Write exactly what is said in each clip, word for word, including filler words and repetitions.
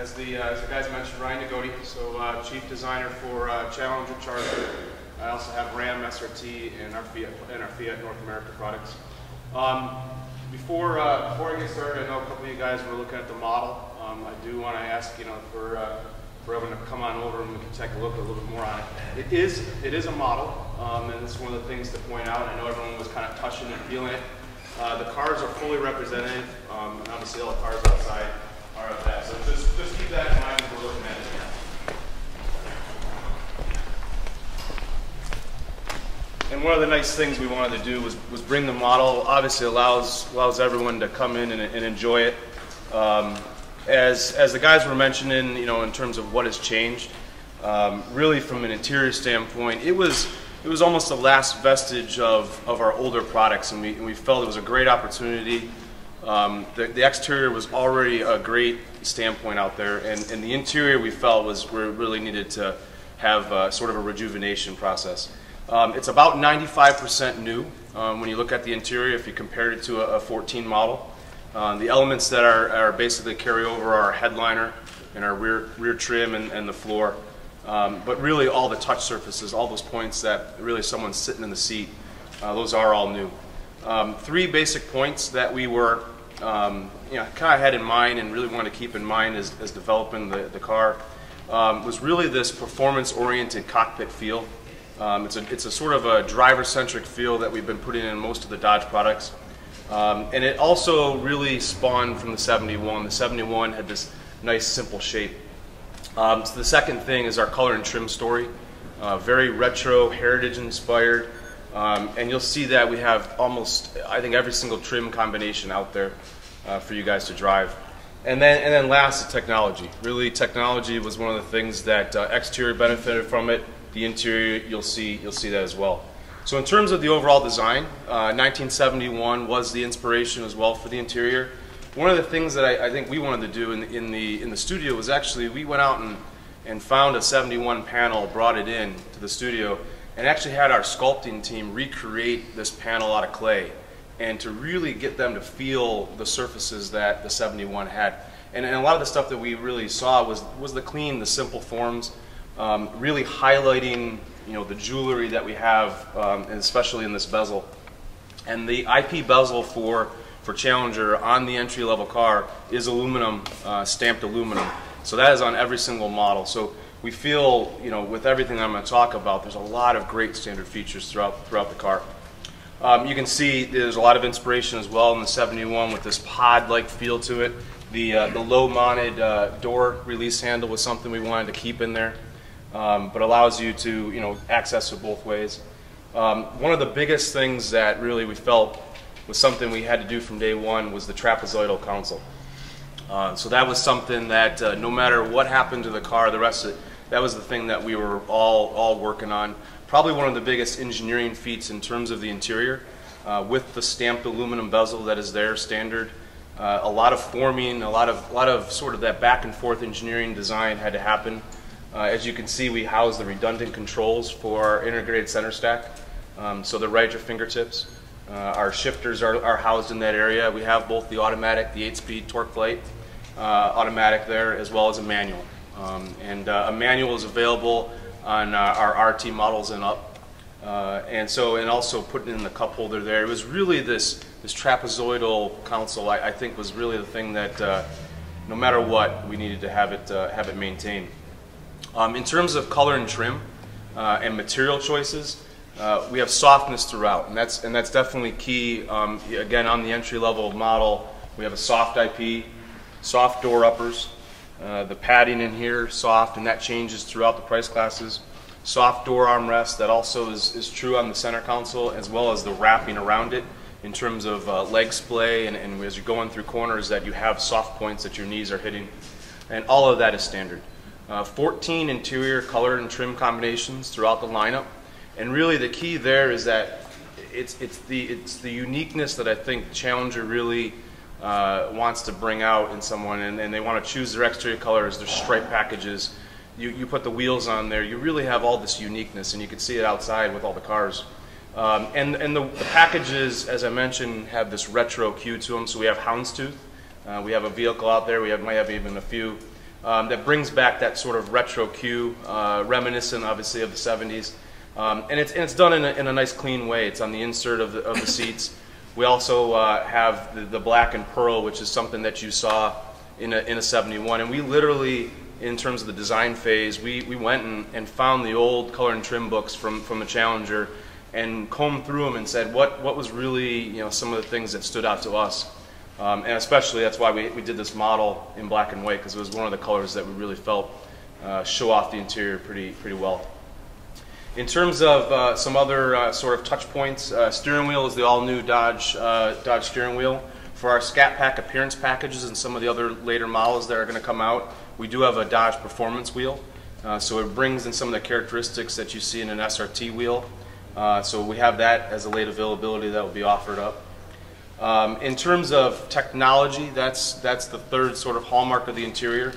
as the uh, as the guys mentioned, Ryan Nagodi, so uh, chief designer for uh, Challenger, Charger. I also have Ram, S R T, and our Fiat and our Fiat North America products. Um, before uh, before I get started, I know a couple of you guys were looking at the model. Um, I do want to ask, you know, for uh, for everyone to come on over and we can take a look a little bit more on it. It is it is a model, um, and it's one of the things to point out. I know everyone was kind of touching and feeling it. Uh, the cars are fully represented, um, and obviously all the cars outside are of that. So just, just keep that in mind when we're looking at it. And one of the nice things we wanted to do was, was bring the model. Obviously allows allows everyone to come in and, and enjoy it. Um, as as the guys were mentioning, you know, in terms of what has changed, um, really from an interior standpoint, it was. It was almost the last vestige of, of our older products, and we, and we felt it was a great opportunity. Um, the, the exterior was already a great standpoint out there, and, and the interior we felt was we really needed to have uh, sort of a rejuvenation process. Um, it's about ninety-five percent new um, when you look at the interior if you compared it to a, a fourteen model. Uh, the elements that are, are basically carry over are our headliner and our rear, rear trim and, and the floor. Um, but really all the touch surfaces, all those points that really someone's sitting in the seat, uh, those are all new. Um, three basic points that we were um, you know, kind of had in mind and really wanted to keep in mind as, as developing the, the car um, was really this performance-oriented cockpit feel. Um, it's, a, it's a sort of a driver-centric feel that we've been putting in most of the Dodge products. Um, and it also really spawned from the seventy-one. The seventy-one had this nice simple shape. Um, so the second thing is our color and trim story, uh, very retro, heritage inspired, um, and you'll see that we have almost, I think, every single trim combination out there uh, for you guys to drive. And then, and then last, the technology. Really, technology was one of the things that uh, exterior benefited from it. The interior, you'll see, you'll see that as well. So in terms of the overall design, uh, nineteen seventy-one was the inspiration as well for the interior. One of the things that I, I think we wanted to do in the, in the in the studio was actually we went out and, and found a seventy-one panel, brought it in to the studio, and actually had our sculpting team recreate this panel out of clay, and to really get them to feel the surfaces that the seventy-one had. And, and a lot of the stuff that we really saw was was the clean, the simple forms, um, really highlighting, you know, the jewelry that we have, um, and especially in this bezel, and the I P bezel for. for Challenger on the entry-level car is aluminum, uh, stamped aluminum. So that is on every single model. So we feel, you know, with everything I'm going to talk about, there's a lot of great standard features throughout throughout the car. Um, you can see there's a lot of inspiration as well in the seventy-one with this pod-like feel to it. The uh, the low-mounted uh, door release handle was something we wanted to keep in there, um, but allows you to, you know, access it both ways. Um, one of the biggest things that really we felt was something we had to do from day one was the trapezoidal console. Uh, so that was something that uh, no matter what happened to the car, the rest of it, that was the thing that we were all, all working on. Probably one of the biggest engineering feats in terms of the interior, uh, with the stamped aluminum bezel that is there standard. Uh, a lot of forming, a lot of, a lot of sort of that back and forth engineering design had to happen. Uh, as you can see, we house the redundant controls for our integrated center stack, um, so they're right at your fingertips. Uh, our shifters are, are housed in that area. We have both the automatic, the eight-speed TorqueFlite uh, automatic there, as well as a manual. Um, and uh, a manual is available on uh, our R T models and up. Uh, and so, and also putting in the cup holder there. It was really this this trapezoidal console. I, I think was really the thing that, uh, no matter what, we needed to have it uh, have it maintained. Um, in terms of color and trim uh, and material choices. Uh, we have softness throughout, and that's and that's definitely key. Um, again, on the entry-level model, we have a soft I P, soft door uppers, uh, the padding in here soft, and that changes throughout the price classes. Soft door armrest, that also is, is true on the center console, as well as the wrapping around it in terms of uh, leg splay, and, and as you're going through corners, that you have soft points that your knees are hitting, and all of that is standard. Uh, fourteen interior color and trim combinations throughout the lineup. And really the key there is that it's, it's, the, it's the uniqueness that I think Challenger really uh, wants to bring out in someone, and, and they want to choose their exterior colors, their stripe packages. You, you put the wheels on there, you really have all this uniqueness, and you can see it outside with all the cars. Um, and and the, the packages, as I mentioned, have this retro hue to them. So we have houndstooth, uh, we have a vehicle out there, we have, might have even a few um, that brings back that sort of retro cue, uh, reminiscent obviously of the seventies. Um, and, it's, and it's done in a, in a nice clean way. It's on the insert of the, of the seats. We also uh, have the, the black and pearl, which is something that you saw in a, in a seventy-one. And we literally, in terms of the design phase, we, we went and, and found the old color and trim books from, from the Challenger and combed through them and said what, what was really, you know, some of the things that stood out to us. Um, and especially that's why we, we did this model in black and white, because it was one of the colors that we really felt uh, show off the interior pretty, pretty well. In terms of uh, some other uh, sort of touch points, uh, steering wheel is the all-new Dodge, uh, Dodge steering wheel. For our Scat Pack appearance packages and some of the other later models that are going to come out, we do have a Dodge Performance wheel. Uh, so it brings in some of the characteristics that you see in an S R T wheel. Uh, so we have that as a late availability that will be offered up. Um, in terms of technology, that's, that's the third sort of hallmark of the interior.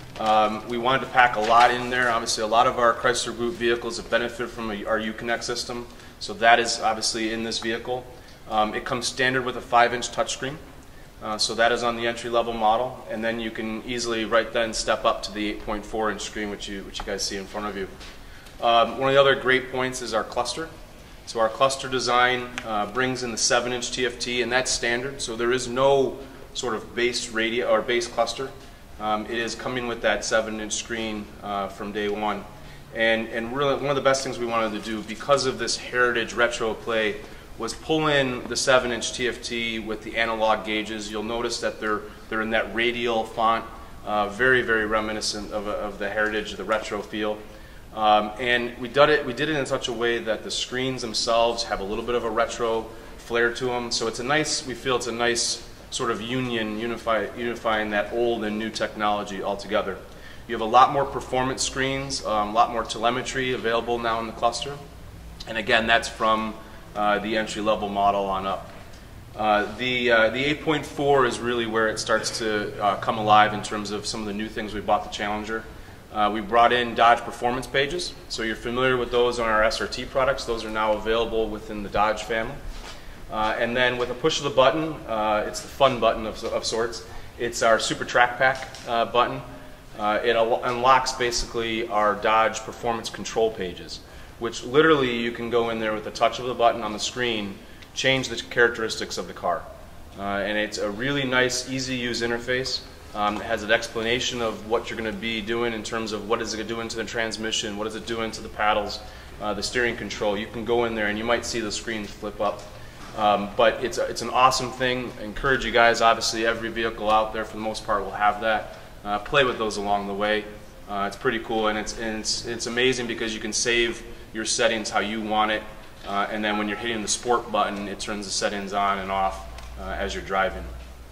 Um, we wanted to pack a lot in there. Obviously, a lot of our Chrysler Group vehicles have benefited from a, our Uconnect system, so that is obviously in this vehicle. Um, it comes standard with a five inch touchscreen, uh, so that is on the entry-level model, and then you can easily right then step up to the eight point four inch screen, which you, which you guys see in front of you. Um, one of the other great points is our cluster. So our cluster design uh, brings in the seven inch T F T, and that's standard, so there is no sort of base radio or base cluster. Um, it is coming with that seven inch screen uh, from day one. And, and really one of the best things we wanted to do, because of this heritage retro play, was pull in the seven inch T F T with the analog gauges. You'll notice that they're, they're in that radial font, uh, very, very reminiscent of, a, of the heritage, the retro feel. Um, and we did, it, we did it in such a way that the screens themselves have a little bit of a retro flair to them. So it's a nice, we feel it's a nice sort of union, unify, unifying that old and new technology all together. You have a lot more performance screens, um, a lot more telemetry available now in the cluster. And again, that's from uh, the entry-level model on up. Uh, the uh, the eight point four is really where it starts to uh, come alive in terms of some of the new things we bought the Challenger. Uh, we brought in Dodge Performance pages, so you're familiar with those on our S R T products. Those are now available within the Dodge family. Uh, and then with a push of the button, uh, it's the fun button of, of sorts. It's our Super Track Pack uh, button. Uh, it unlocks basically our Dodge Performance control pages, which literally you can go in there with the touch of the button on the screen, change the characteristics of the car. Uh, and it's a really nice, easy-use interface. Um, it has an explanation of what you're going to be doing in terms of what is it doing to the transmission, what is it doing to the paddles, uh, the steering control. You can go in there and you might see the screen flip up. Um, but it's, a, it's an awesome thing. I encourage you guys, obviously every vehicle out there for the most part will have that. Uh, play with those along the way. Uh, it's pretty cool, and it's, and it's, it's amazing because you can save your settings how you want it, uh, and then when you're hitting the sport button, it turns the settings on and off uh, as you're driving.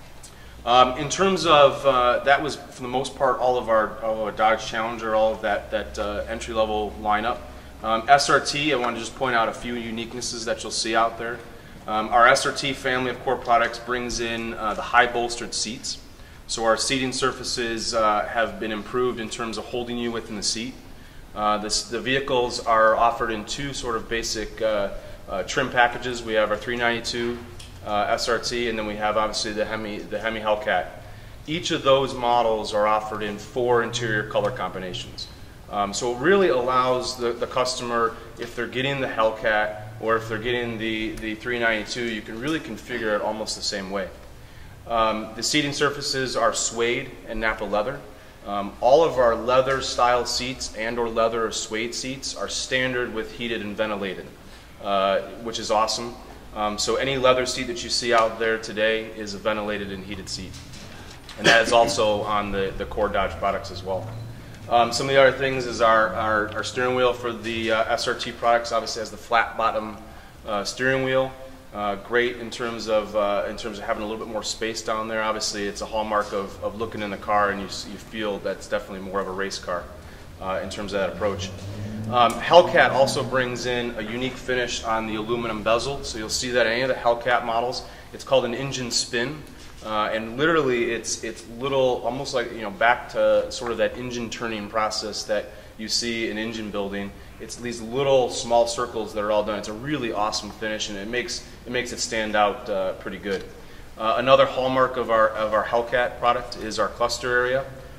Um, in terms of, uh, that was for the most part all of our, all of our Dodge Challenger, all of that, that uh, entry-level lineup. Um, S R T, I want to just point out a few uniquenesses that you'll see out there. Um, our S R T family of core products brings in uh, the high bolstered seats. So our seating surfaces uh, have been improved in terms of holding you within the seat. Uh, this, the vehicles are offered in two sort of basic uh, uh, trim packages. We have our three ninety-two uh, S R T, and then we have obviously the Hemi, the Hemi Hellcat. Each of those models are offered in four interior color combinations. Um, so it really allows the, the customer, if they're getting the Hellcat or if they're getting the, the three ninety-two, you can really configure it almost the same way. Um, the seating surfaces are suede and Nappa leather. Um, all of our leather style seats and or leather or suede seats are standard with heated and ventilated, uh, which is awesome. Um, so any leather seat that you see out there today is a ventilated and heated seat. And that is also on the, the core Dodge products as well. Um, some of the other things is our, our, our steering wheel for the uh, S R T products obviously has the flat bottom uh, steering wheel. Uh, great in terms of uh, in terms of having a little bit more space down there. Obviously, it's a hallmark of, of looking in the car, and you you feel that's definitely more of a race car uh, in terms of that approach. Um, Hellcat also brings in a unique finish on the aluminum bezel, so you'll see that in any of the Hellcat models. It's called an engine spin, uh, and literally it's it's little, almost like, you know, back to sort of that engine turning process that you see in engine building. It's these little small circles that are all done. It's a really awesome finish, and it makes it makes it stand out uh, pretty good. Uh, another hallmark of our of our Hellcat product is our cluster area.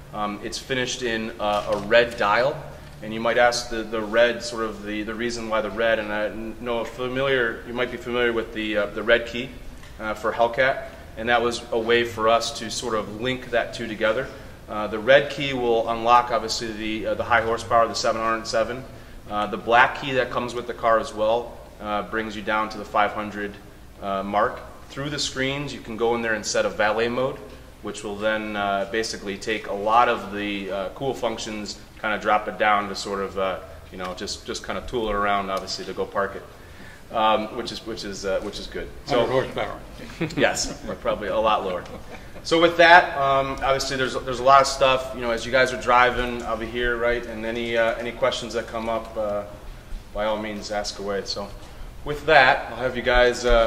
Um, it's finished in uh, a red dial, and you might ask the, the red, sort of the, the reason why the red, and I know familiar, you might be familiar with the, uh, the red key uh, for Hellcat, and that was a way for us to sort of link that two together. Uh, the red key will unlock, obviously, the, uh, the high horsepower, the seven hundred seven. Uh, the black key that comes with the car as well uh, brings you down to the five hundred uh, mark. Through the screens, you can go in there and set a valet mode, which will then uh, basically take a lot of the uh, cool functions, kind of drop it down to sort of, uh, you know, just just kind of tool it around, obviously, to go park it, um, which is which is uh, which is good. So horsepower. Yes, we're probably a lot lower. So with that, um, obviously, there's there's a lot of stuff. You know, as you guys are driving, I'll be here, right? And any uh, any questions that come up, uh, by all means, ask away. So with that, I'll have you guys. Uh,